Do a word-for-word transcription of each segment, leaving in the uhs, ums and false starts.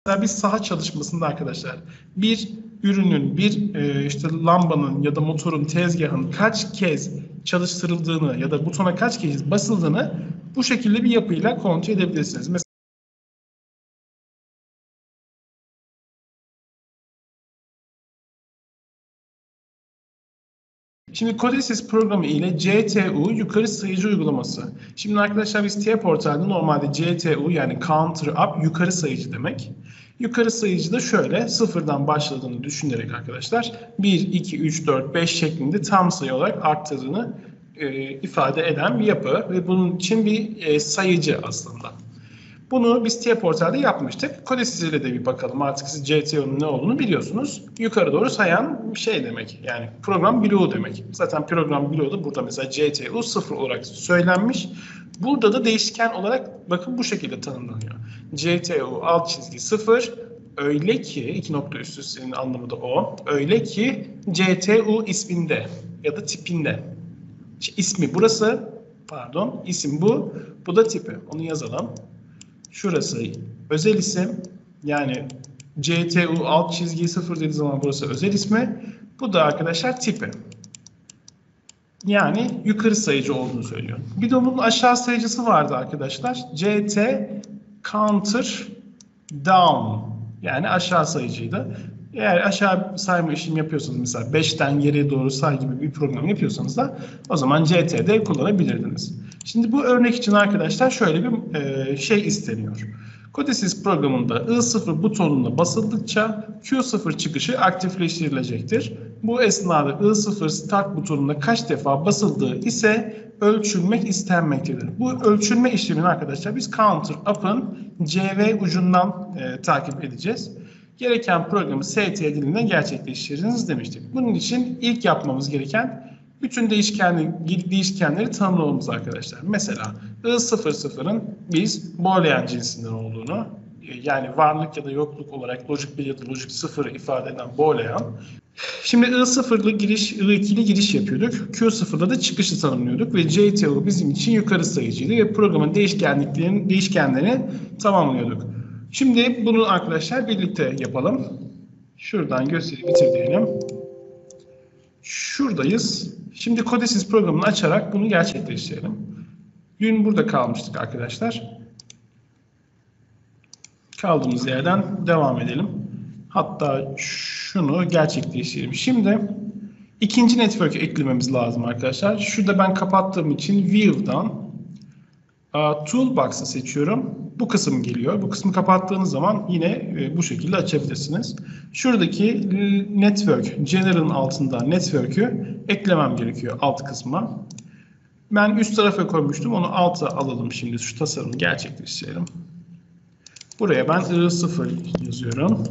Mesela bir saha çalışmasında arkadaşlar bir ürünün, bir e, işte lambanın ya da motorun, tezgahın kaç kez çalıştırıldığını ya da butona kaç kez basıldığını bu şekilde bir yapıyla kontrol edebilirsiniz. Mesela Şimdi Codesys programı ile C T U yukarı sayıcı uygulaması. Şimdi arkadaşlar biz T portalde normalde C T U yani counter up yukarı sayıcı demek. Yukarı sayıcı da şöyle sıfırdan başladığını düşünerek arkadaşlar bir, iki, üç, dört, beş şeklinde tam sayı olarak arttırdığını e, ifade eden bir yapı ve bunun için bir e, sayıcı aslında. Bunu biz T portalde yapmıştık. Codesys ile de bir bakalım. Artık siz C T U'nun ne olduğunu biliyorsunuz. Yukarı doğru sayan bir şey demek. Yani program bloğu demek. Zaten program bloğu da burada mesela C T U sıfır olarak söylenmiş. Burada da değişken olarak bakın bu şekilde tanımlanıyor. C T U alt çizgi sıfır. Öyle ki iki nokta üstü senin anlamı da o. Öyle ki C T U isminde ya da tipinde. İsmi burası. Pardon. İsim bu. Bu da tipi. Onu yazalım. Şurası özel isim, yani C T U alt çizgi sıfır dediği zaman burası özel ismi. Bu da arkadaşlar tipi. Yani yukarı sayıcı olduğunu söylüyor. Bir de bunun aşağı sayıcısı vardı arkadaşlar. C T counter down, yani aşağı sayıcıydı. Eğer aşağı sayma işlemi yapıyorsanız, mesela beşten geriye doğru say gibi bir program yapıyorsanız da o zaman C T'de kullanabilirdiniz. Şimdi bu örnek için arkadaşlar şöyle bir e, şey isteniyor. Codesys programında I sıfır butonuna basıldıkça Q sıfır çıkışı aktifleştirilecektir. Bu esnada I sıfır start butonuna kaç defa basıldığı ise ölçülmek istenmektedir. Bu ölçülme işlemini arkadaşlar biz counter up'ın C V ucundan e, takip edeceğiz. Gereken programı S T dilinden gerçekleştiriniz demiştik. Bunun için ilk yapmamız gereken bütün değişkenleri, değişkenleri tanımlamamız arkadaşlar. Mesela I sıfır sıfırın biz boolean cinsinden olduğunu, yani varlık ya da yokluk olarak lojik bir ya da lojik sıfır ifade eden boolean. Şimdi I sıfırlı giriş, I ikili giriş yapıyorduk. Q sıfırda da çıkışı tanımlıyorduk ve C T U bizim için yukarı sayıcıydı ve programın değişkenliklerini, değişkenlerini tamamlıyorduk. Şimdi bunu arkadaşlar birlikte yapalım. Şuradan gösteri bitir diyelim. Şuradayız. Şimdi Codesys programını açarak bunu gerçekleştirelim. Dün burada kalmıştık arkadaşlar. Kaldığımız yerden devam edelim. Hatta şunu gerçekleştirelim. Şimdi ikinci network eklememiz lazım arkadaşlar. Şurada ben kapattığım için View'dan Toolbox'ı seçiyorum. Bu kısım geliyor. Bu kısmı kapattığınız zaman yine bu şekilde açabilirsiniz. Şuradaki Network, General'ın altında Network'ü eklemem gerekiyor alt kısma. Ben üst tarafa koymuştum. Onu alta alalım şimdi. Şu tasarımı gerçekleştirelim. Buraya ben I sıfır yazıyorum.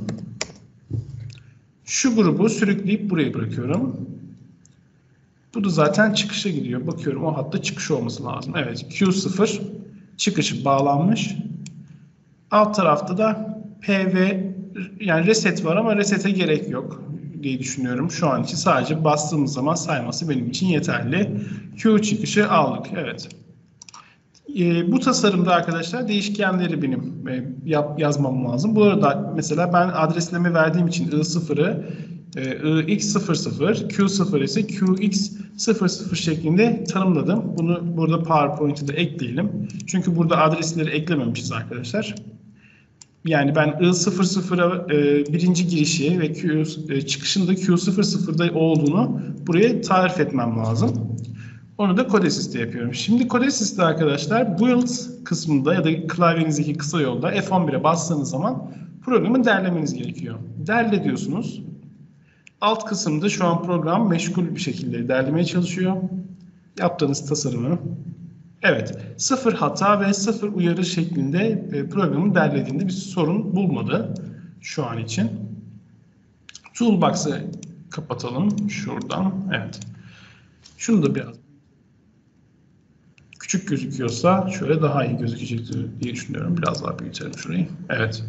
Şu grubu sürükleyip buraya bırakıyorum. Bu da zaten çıkışa gidiyor. Bakıyorum o hatta çıkış olması lazım. Evet, Q sıfır çıkışı bağlanmış. Alt tarafta da P V, yani reset var ama resete gerek yok diye düşünüyorum. Şu an için sadece bastığımız zaman sayması benim için yeterli. Q çıkışı aldık. Evet. E, bu tasarımda arkadaşlar değişkenleri benim e, yap, yazmam lazım. Bu arada mesela ben adresleme verdiğim için I sıfırı I X sıfır sıfır, Q sıfır ise Q X sıfır sıfır şeklinde tanımladım. Bunu burada PowerPoint'e de ekleyelim. Çünkü burada adresleri eklememişiz arkadaşlar. Yani ben I sıfır sıfıra e, birinci girişi ve Q, e, çıkışında Q sıfır sıfırda olduğunu buraya tarif etmem lazım. Onu da Codesys'te yapıyorum. Şimdi Codesys'te arkadaşlar build kısmında ya da klavyenizdeki kısa yolda F on bire bastığınız zaman programı derlemeniz gerekiyor. Derle diyorsunuz. Alt kısımda şu an program meşgul bir şekilde derlemeye çalışıyor. Yaptığınız tasarımı. Evet, sıfır hata ve sıfır uyarı şeklinde programı derlediğinde bir sorun bulmadı şu an için. Toolbox'ı kapatalım şuradan. Evet. Şunu da biraz küçük gözüküyorsa şöyle daha iyi gözükecektir diye düşünüyorum. Biraz daha büyütelim şurayı. Evet.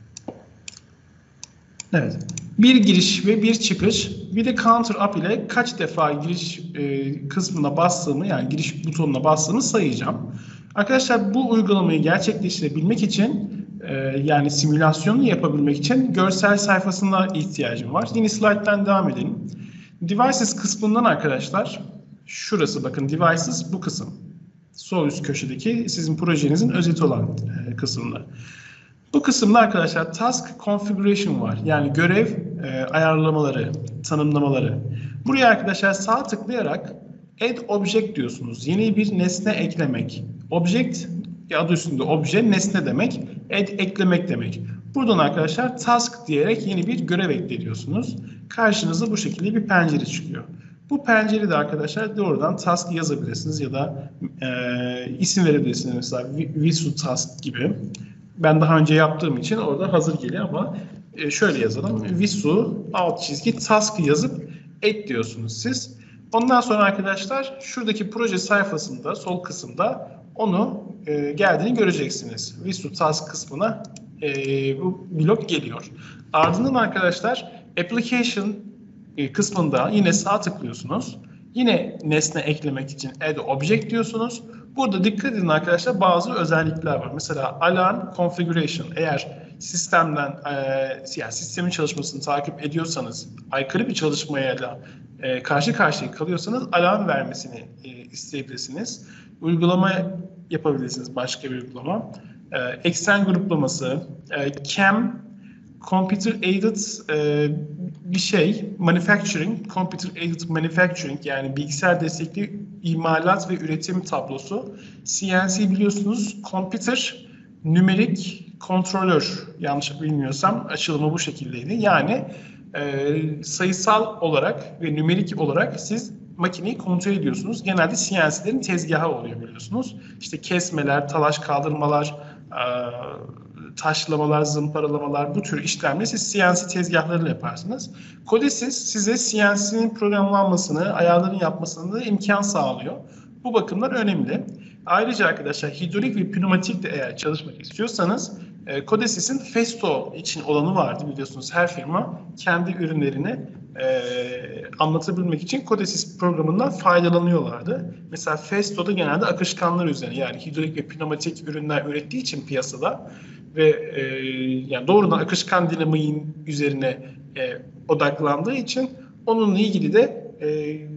Evet. Bir giriş ve bir çıkış. Bir de counter up ile kaç defa giriş e, kısmına bastığımı, yani giriş butonuna bastığımı sayacağım. Arkadaşlar bu uygulamayı gerçekleştirebilmek için e, yani simülasyonunu yapabilmek için görsel sayfasına ihtiyacım var. Yeni slayttan devam edelim. Devices kısmından arkadaşlar, şurası bakın, Devices bu kısım. Sol üst köşedeki sizin projenizin özeti olan e, kısımda. Bu kısımda arkadaşlar Task Configuration var. Yani görev e, ayarlamaları, tanımlamaları. Buraya arkadaşlar sağ tıklayarak Add Object diyorsunuz. Yeni bir nesne eklemek. Object, adı üstünde obje, nesne demek. Add, eklemek demek. Buradan arkadaşlar Task diyerek yeni bir görev ekliyorsunuz. Karşınıza bu şekilde bir pencere çıkıyor. Bu pencerede arkadaşlar doğrudan task yazabilirsiniz ya da e, isim verebilirsiniz. Mesela Visu Task gibi. Ben daha önce yaptığım için orada hazır geliyor ama e, şöyle yazalım. Visu alt çizgi task yazıp et diyorsunuz siz. Ondan sonra arkadaşlar şuradaki proje sayfasında sol kısımda onu e, geldiğini göreceksiniz. Visu Task kısmına e, bu blok geliyor. Ardından arkadaşlar Application e, kısmında yine sağ tıklıyorsunuz. Yine nesne eklemek için Add Object diyorsunuz. Burada dikkat edin arkadaşlar, bazı özellikler var. Mesela Alarm Configuration. Eğer sistemden e, yani sistemin çalışmasını takip ediyorsanız, aykırı bir çalışmayla e, karşı karşıya kalıyorsanız alarm vermesini e, isteyebilirsiniz. Uygulama yapabilirsiniz, başka bir uygulama. E, eksen gruplaması, e, cam, Computer Aided e, bir şey, Manufacturing, Computer Aided Manufacturing, yani bilgisayar destekli imalat ve üretim tablosu. C N C biliyorsunuz, Computer Numeric Controller, yanlış bilmiyorsam açılımı bu şekildeydi. Yani e, sayısal olarak ve nümerik olarak siz makineyi kontrol ediyorsunuz. Genelde C N C'lerin tezgahı oluyor biliyorsunuz. İşte kesmeler, talaş kaldırmalar, e, taşlamalar, zımparalamalar, bu tür işlemleri siz C N C tezgahlarıyla yaparsınız. Codesys size C N C'nin programlanmasını, ayarlarını yapmasını da imkan sağlıyor. Bu bakımlar önemli. Ayrıca arkadaşlar hidrolik ve pneumatik de eğer çalışmak istiyorsanız e, Codesys'in Festo için olanı vardı biliyorsunuz. Her firma kendi ürünlerini e, anlatabilmek için Codesys programından faydalanıyorlardı. Mesela Festo'da genelde akışkanlar üzerine, yani hidrolik ve pneumatik ürünler ürettiği için piyasada ve e, yani doğrudan akışkan dinamiğin üzerine e, odaklandığı için onunla ilgili de e,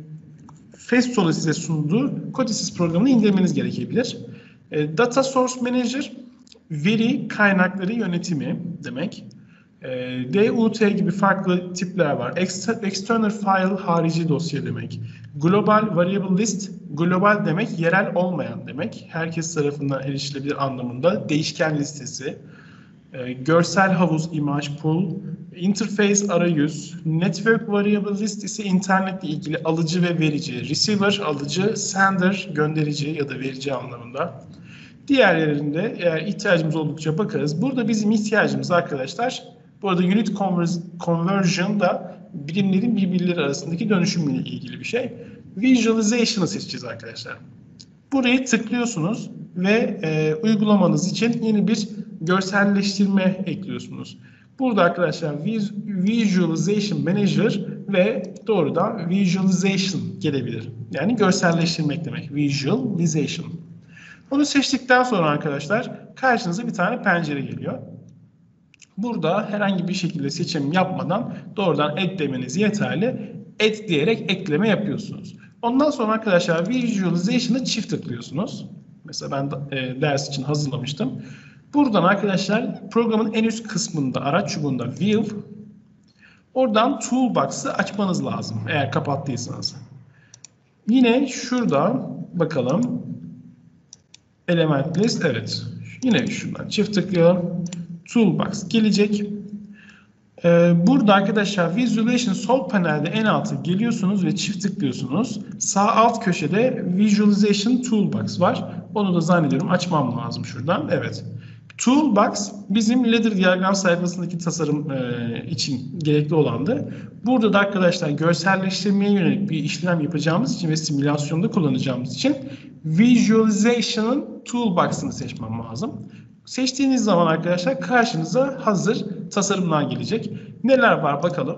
Festo'da size sunduğu Codesys programını indirmeniz gerekebilir. E, Data Source Manager, veri kaynakları yönetimi demek. E, D U T gibi farklı tipler var. Exter External File, harici dosya demek. Global Variable List, global demek yerel olmayan demek. Herkes tarafından erişilebilir anlamında. Değişken listesi. E, görsel havuz, image pool, interface arayüz, network variable list ise internetle ilgili alıcı ve verici, receiver alıcı, sender gönderici ya da verici anlamında. Diğerlerinde eğer ihtiyacımız oldukça bakarız. Burada bizim ihtiyacımız arkadaşlar, bu arada unit conversion da birimlerin birbirleri arasındaki dönüşümüyle ilgili bir şey. Visualization'ı seçeceğiz arkadaşlar. Burayı tıklıyorsunuz ve e, uygulamanız için yeni bir görselleştirme ekliyorsunuz. Burada arkadaşlar Visualization Manager ve doğrudan Visualization gelebilir. Yani görselleştirmek demek. Visualization. Onu seçtikten sonra arkadaşlar karşınıza bir tane pencere geliyor. Burada herhangi bir şekilde seçim yapmadan doğrudan add demeniz yeterli. Add diyerek ekleme yapıyorsunuz. Ondan sonra arkadaşlar Visualization'ı çift tıklıyorsunuz. Mesela ben e, ders için hazırlamıştım. Buradan arkadaşlar programın en üst kısmında, araç çubuğunda View, oradan Toolbox'ı açmanız lazım eğer kapattıysanız. Yine şurada bakalım. Element List, evet. Yine şuradan çift tıklayalım. Toolbox gelecek. Ee, burada arkadaşlar Visualization sol panelde en alta geliyorsunuz ve çift tıklıyorsunuz. Sağ alt köşede Visualization Toolbox var. Onu da zannediyorum açmam lazım şuradan. Evet. Toolbox bizim ladder diyagram sayfasındaki tasarım e, için gerekli olandı. Burada da arkadaşlar görselleştirmeye yönelik bir işlem yapacağımız için ve simülasyonda kullanacağımız için Visualization'ın Toolbox'ını seçmem lazım. Seçtiğiniz zaman arkadaşlar karşınıza hazır tasarımlar gelecek. Neler var bakalım.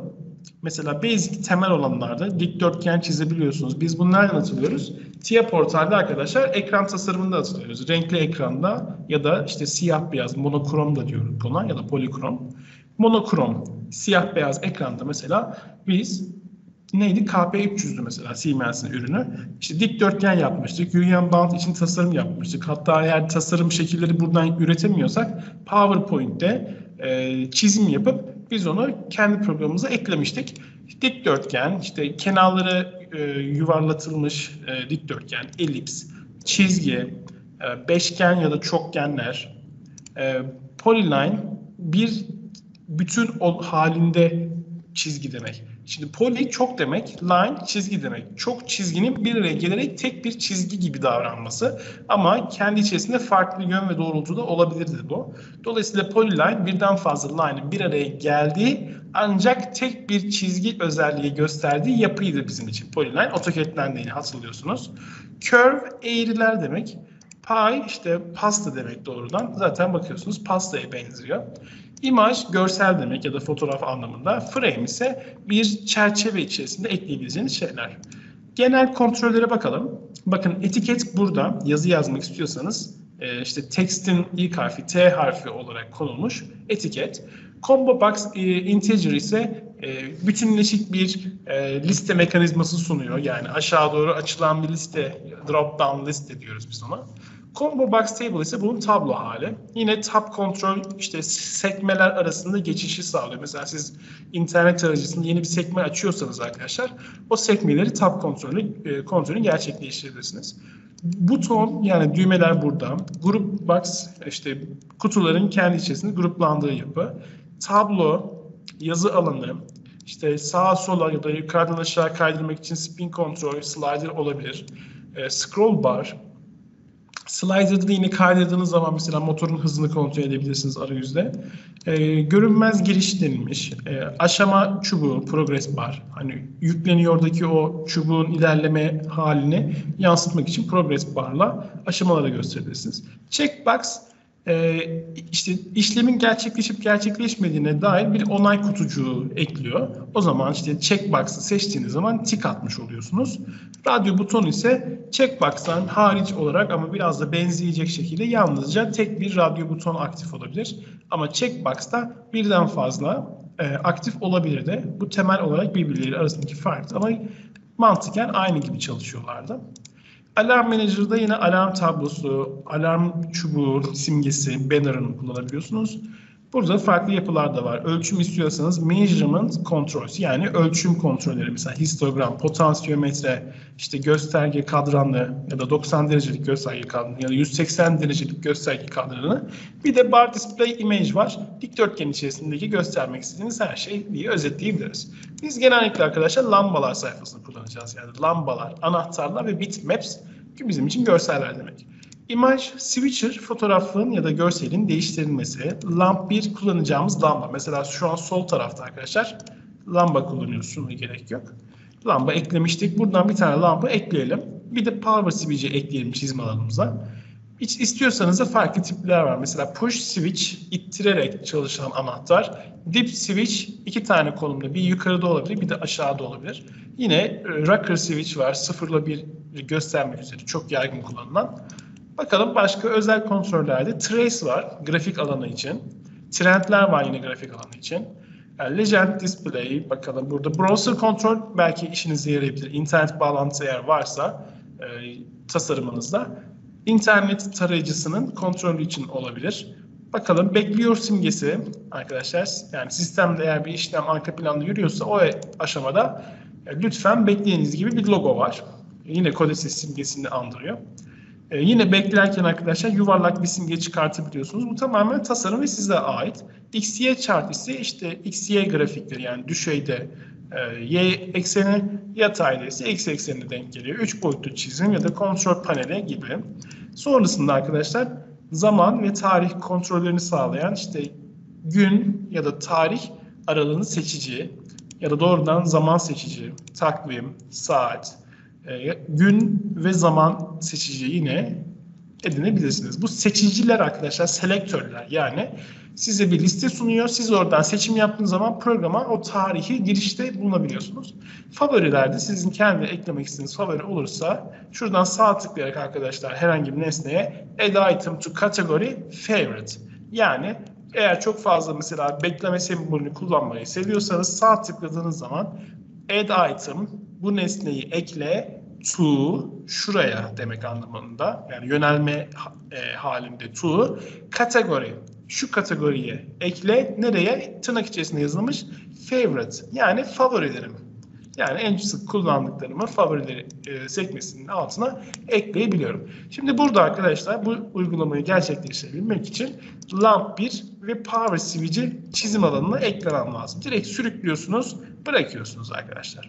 mesela basic temel olanlarda dikdörtgen çizebiliyorsunuz. Biz bunu nereden hatırlıyoruz? T I A Portal'de arkadaşlar ekran tasarımında hatırlıyoruz. Renkli ekranda ya da işte siyah beyaz monokrom da diyoruz buna ya da polikrom. Monokrom siyah beyaz ekranda mesela biz neydi? K P üç yüzdü mesela Siemens'in ürünü. İşte dikdörtgen yapmıştık. Union Bound için tasarım yapmıştık. Hatta eğer tasarım şekilleri buradan üretemiyorsak PowerPoint'te e, çizim yapıp biz onu kendi programımıza eklemiştik. Dikdörtgen, işte kenarları e, yuvarlatılmış e, dikdörtgen, elips, çizgi, e, beşgen ya da çokgenler, e, polyline bir bütün o halinde çizgi demek. Şimdi poly çok demek, line çizgi demek. Çok çizginin bir araya gelerek tek bir çizgi gibi davranması ama kendi içerisinde farklı yön ve doğrultuda olabilirdi bu. Dolayısıyla polyline birden fazla line'ın bir araya geldiği ancak tek bir çizgi özelliği gösterdiği yapıydı bizim için. Polyline AutoCAD'den de hatırlıyorsunuz. Curve eğriler demek. Pie işte pasta demek doğrudan. Zaten bakıyorsunuz pastaya benziyor. İmaj görsel demek ya da fotoğraf anlamında. Frame ise bir çerçeve içerisinde ekleyebileceğiniz şeyler. Genel kontrollere bakalım. Bakın etiket burada. Yazı yazmak istiyorsanız işte text'in ilk harfi T harfi olarak konulmuş etiket. Combo box integer ise bütünleşik bir liste mekanizması sunuyor. Yani aşağı doğru açılan bir liste, drop down liste diyoruz biz ona. Combo box table ise bunun tablo hali. Yine tab kontrol işte sekmeler arasında geçişi sağlıyor. Mesela siz internet tarayıcısında yeni bir sekme açıyorsanız arkadaşlar o sekmeleri tab kontrolü kontrolü gerçekleştirebilirsiniz. Buton yani düğmeler burada. Group box işte kutuların kendi içerisinde gruplandığı yapı. Tablo, yazı alanı, işte sağa sola ya da yukarıdan aşağı kaydırmak için spin kontrol, slider olabilir. E, scroll bar. Slider'da da yine kaydırdığınız zaman mesela motorun hızını kontrol edebilirsiniz arayüzde. E, görünmez giriş denilmiş. E, aşama çubuğu, progress bar. Hani yükleniyoradaki o çubuğun ilerleme halini yansıtmak için progress barla aşamaları gösterebilirsiniz. Checkbox e, işte işlemin gerçekleşip gerçekleşmediğine dair bir onay kutucuğu ekliyor. O zaman işte checkbox'ı seçtiğiniz zaman tik atmış oluyorsunuz. Radyo butonu ise checkbox'tan hariç olarak ama biraz da benzeyecek şekilde yalnızca tek bir radyo butonu aktif olabilir. Ama checkbox'ta birden fazla e, aktif olabilir de. Bu temel olarak birbirleri arasındaki fark ama mantıken aynı gibi çalışıyorlardı. Alarm Manager'da yine alarm tablosu, alarm çubuğu, simgesi, banner'ını kullanabiliyorsunuz. Burada farklı yapılar da var. Ölçüm istiyorsanız measurement controls yani ölçüm kontrolleri mesela histogram, potansiyometre, işte gösterge kadranlı ya da doksan derecelik gösterge kadranı ya da yüz seksen derecelik gösterge kadranı. Bir de bar display image var. Dikdörtgen içerisindeki göstermek istediğiniz her şey diye özetleyebiliriz. Biz genellikle arkadaşlar lambalar sayfasını kullanacağız. Yani lambalar, anahtarlar ve bitmaps bizim için görseller demek. Image switcher fotoğrafın ya da görselin değiştirilmesi. Lamp bir kullanacağımız lamba. Mesela şu an sol tarafta arkadaşlar lamba kullanıyoruz. Şuna gerek yok. Lamba eklemiştik. Buradan bir tane lamba ekleyelim. Bir de power switch'i ekleyelim çizim alanımıza. Hiç istiyorsanız da farklı tipler var. Mesela push switch ittirerek çalışan anahtar. Dip switch iki tane konumda bir yukarıda olabilir bir de aşağıda olabilir. Yine rocker switch var. Sıfırla bir göstermek üzere çok yaygın kullanılan. Bakalım başka özel kontrollerde trace var grafik alanı için. Trendler var yine grafik alanı için. Yani Legend Display bakalım burada browser kontrol belki işinize yarayabilir. İnternet bağlantısı eğer varsa e, tasarımınızda. İnternet tarayıcısının kontrolü için olabilir. Bakalım bekliyor simgesi arkadaşlar. Yani sistemde eğer bir işlem arka planda yürüyorsa o aşamada e, lütfen bekleyiniz gibi bir logo var. Yine Codesys simgesini andırıyor. Ee, yine beklerken arkadaşlar yuvarlak bir simge çıkartabiliyorsunuz. Bu tamamen tasarım ve size ait. X Y chart ise işte X Y grafikleri yani düşeyde e, Y ekseni, yatayda ise X eksenine denk geliyor. Üç boyutlu çizim ya da kontrol paneli gibi. Sonrasında arkadaşlar zaman ve tarih kontrollerini sağlayan işte gün ya da tarih aralığını seçici ya da doğrudan zaman seçici, takvim, saat, E, gün ve zaman seçici yine edinebilirsiniz. Bu seçiciler arkadaşlar selektörler yani Size bir liste sunuyor. Siz oradan seçim yaptığınız zaman programa o tarihi girişte bulunabiliyorsunuz. Favorilerde sizin kendi eklemek istediğiniz favori olursa şuradan sağ tıklayarak arkadaşlar herhangi bir nesneye add item to category favorite. Yani eğer çok fazla mesela bekleme sembolünü kullanmayı seviyorsanız sağ tıkladığınız zaman add item, bu nesneyi ekle to, şuraya demek anlamında, yani yönelme e, halinde to, kategori, şu kategoriye ekle, nereye? Tırnak içerisinde yazılmış favorite, yani favorilerim. Yani en sık kullandıklarımı favorileri e, sekmesinin altına ekleyebiliyorum. Şimdi burada arkadaşlar bu uygulamayı gerçekleştirebilmek için lamp bir ve power switch'i çizim alanına eklemem lazım. Direkt sürüklüyorsunuz, bırakıyorsunuz arkadaşlar.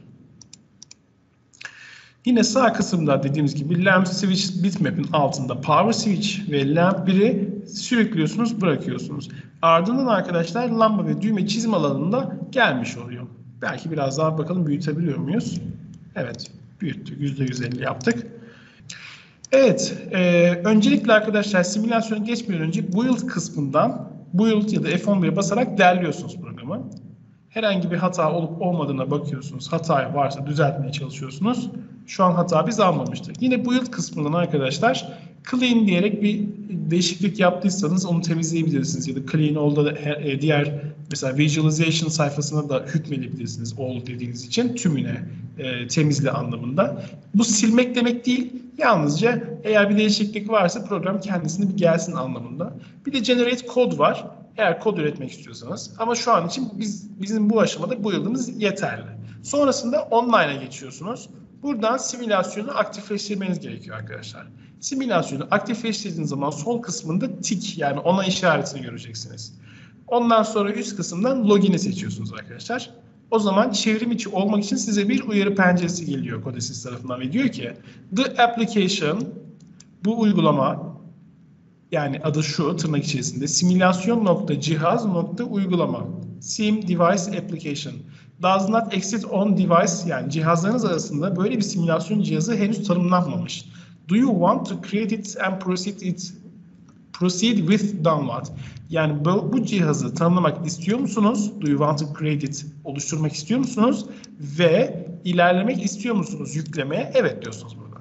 Yine sağ kısımda dediğimiz gibi lamp switch bitmap'in altında power switch ve lamp biri sürüklüyorsunuz, bırakıyorsunuz. Ardından arkadaşlar lamba ve düğme çizim alanında gelmiş oluyor. Belki biraz daha bakalım büyütebiliyor muyuz? Evet, büyüttük. yüzde yüz elli yaptık. Evet, e, öncelikle arkadaşlar simülasyona geçmeden önce build kısmından build ya da F on bir'e basarak derliyorsunuz programı. Herhangi bir hata olup olmadığına bakıyorsunuz. Hata varsa düzeltmeye çalışıyorsunuz. Şu an hata biz almamıştık. Yine build kısmından arkadaşlar clean diyerek bir değişiklik yaptıysanız onu temizleyebilirsiniz. Ya da clean all'da da diğer mesela visualization sayfasına da hükmedebilirsiniz all dediğiniz için tümüne e, temizle anlamında. Bu silmek demek değil. Yalnızca eğer bir değişiklik varsa program kendisine bir gelsin anlamında. Bir de generate code var. Eğer kod üretmek istiyorsanız. Ama şu an için biz bizim bu aşamada bu yıldımız yeterli. Sonrasında online'a geçiyorsunuz. Buradan simülasyonu aktifleştirmeniz gerekiyor arkadaşlar. Simülasyonu aktifleştirdiğiniz zaman sol kısmında tik, yani ona işaretini göreceksiniz. Ondan sonra üst kısımdan login'i seçiyorsunuz arkadaşlar. O zaman çevrim içi olmak için size bir uyarı penceresi geliyor Codesys tarafından ve diyor ki the application, bu uygulama, yani adı şu tırnak içerisinde simülasyon.cihaz.uygulama sim device application does not exist on device, yani cihazlarınız arasında böyle bir simülasyon cihazı henüz tanımlanmamış. Do you want to create it and proceed it proceed with download? Yani bu, bu cihazı tanımlamak istiyor musunuz? Do you want to create it? Oluşturmak istiyor musunuz? Ve ilerlemek istiyor musunuz yüklemeye? Evet diyorsunuz burada.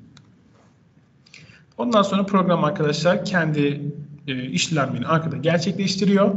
Ondan sonra program arkadaşlar kendi e, işlemini arkada gerçekleştiriyor.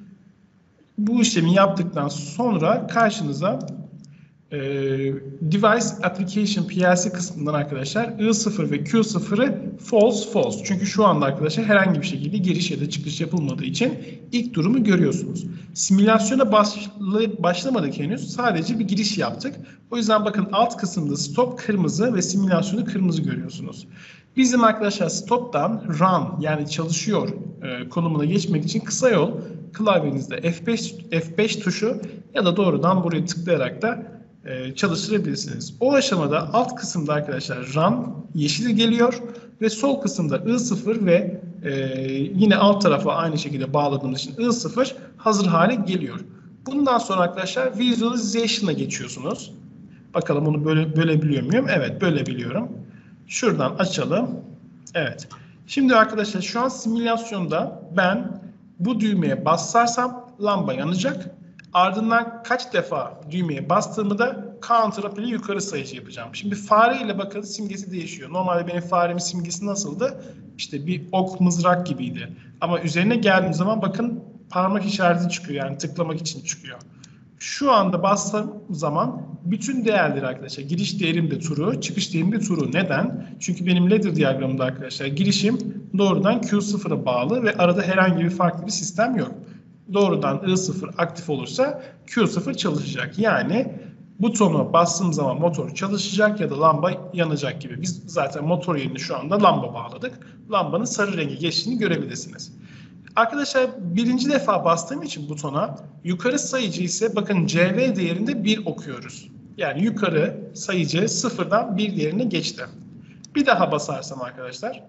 Bu işlemi yaptıktan sonra karşınıza e, Device Application P L C kısmından arkadaşlar I sıfır ve Q sıfır'ı false false. Çünkü şu anda arkadaşlar herhangi bir şekilde giriş ya da çıkış yapılmadığı için ilk durumu görüyorsunuz. Simülasyona başla, başlamadık henüz. Sadece bir giriş yaptık. O yüzden bakın alt kısımda stop kırmızı ve simülasyonu kırmızı görüyorsunuz. Bizim arkadaşlar stop'tan run, yani çalışıyor e, konumuna geçmek için kısa yol klavyenizde F beş, F beş tuşu ya da doğrudan buraya tıklayarak da e, çalıştırabilirsiniz. O aşamada alt kısımda arkadaşlar run yeşil geliyor ve sol kısımda I sıfır ve e, yine alt tarafa aynı şekilde bağladığımız için I sıfır hazır hale geliyor. Bundan sonra arkadaşlar visualization'a geçiyorsunuz. Bakalım bunu böyle bölebiliyor muyum? Evet, bölebiliyorum. Şuradan açalım. Evet. Şimdi arkadaşlar şu an simülasyonda ben bu düğmeye basarsam lamba yanacak. Ardından kaç defa düğmeye bastığımı da counter up ile yukarı sayıcı yapacağım. Şimdi fare ile bakın simgesi değişiyor. Normalde benim faremin simgesi nasıldı? İşte bir ok mızrak gibiydi. Ama üzerine geldiğim zaman bakın parmak işareti çıkıyor. Yani tıklamak için çıkıyor. Şu anda bastığım zaman bütün değerleri arkadaşlar, giriş değerim de true, çıkış değerim de true. Neden? Çünkü benim ladder diyagramımda arkadaşlar girişim doğrudan Q sıfır'a bağlı ve arada herhangi bir farklı bir sistem yok. Doğrudan I sıfır aktif olursa Q sıfır çalışacak. Yani butona bastığım zaman motor çalışacak ya da lamba yanacak gibi. Biz zaten motor yerine şu anda lamba bağladık. Lambanın sarı rengi geçtiğini görebilirsiniz. Arkadaşlar birinci defa bastığım için butona yukarı sayıcı ise bakın C V değerinde bir okuyoruz. Yani yukarı sayıcı sıfırdan bir değerine geçti. Bir daha basarsam arkadaşlar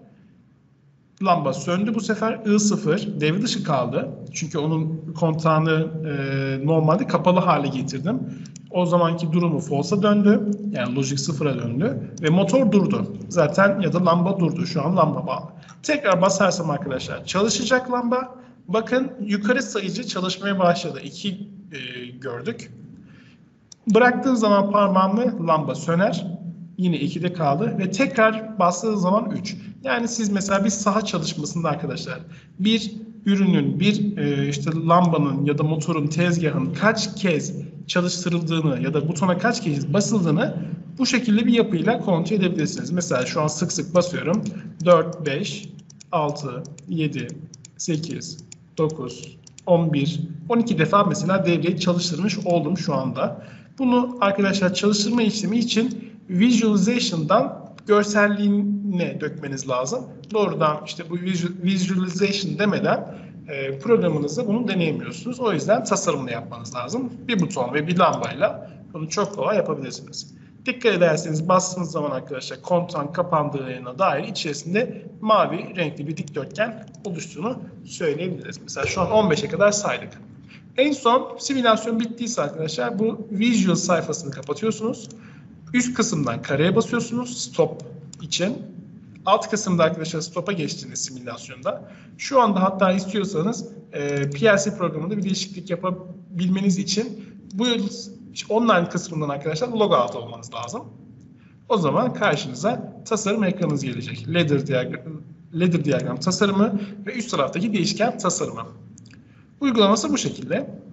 lamba söndü bu sefer. I sıfır devre dışı kaldı. Çünkü onun kontağını e, normalde kapalı hale getirdim. O zamanki durumu false'a döndü. Yani logic sıfıra döndü. Ve motor durdu. Zaten ya da lamba durdu. Şu an lamba bağlı. Tekrar basarsam arkadaşlar çalışacak lamba. Bakın yukarı sayıcı çalışmaya başladı. iki e, gördük. Bıraktığım zaman parmağımı lamba söner. Yine ikide kaldı ve tekrar bastığı zaman üç. Yani siz mesela bir saha çalışmasında arkadaşlar bir ürünün, bir e, işte lambanın ya da motorun, tezgahın kaç kez çalıştırıldığını ya da butona kaç kez basıldığını bu şekilde bir yapıyla kontrol edebilirsiniz. Mesela şu an sık sık basıyorum. dört, beş, altı, yedi, sekiz, dokuz, on bir, on iki defa mesela devreyi çalıştırmış oldum şu anda. Bunu arkadaşlar çalıştırma işlemi için Visualization'dan görselliğine dökmeniz lazım. Doğrudan işte bu visualization demeden e, programınızda bunu deneyemiyorsunuz. O yüzden tasarımını yapmanız lazım. Bir buton ve bir lambayla bunu çok kolay yapabilirsiniz. Dikkat ederseniz bastığınız zaman arkadaşlar komutan kapandığına dair içerisinde mavi renkli bir dikdörtgen oluştuğunu söyleyebiliriz. Mesela şu an on beşe kadar saydık. En son simülasyon bittiyse arkadaşlar bu visual sayfasını kapatıyorsunuz. Üst kısımdan kareye basıyorsunuz stop için. Alt kısımda arkadaşlar stop'a geçtiğiniz simülasyonda. Şu anda hatta istiyorsanız e, P L C programında bir değişiklik yapabilmeniz için bu online kısmından arkadaşlar logout olmanız lazım. O zaman karşınıza tasarım ekranınız gelecek. Ladder diyagram, ladder diyagram tasarımı ve üst taraftaki değişken tasarımı. Uygulaması bu şekilde.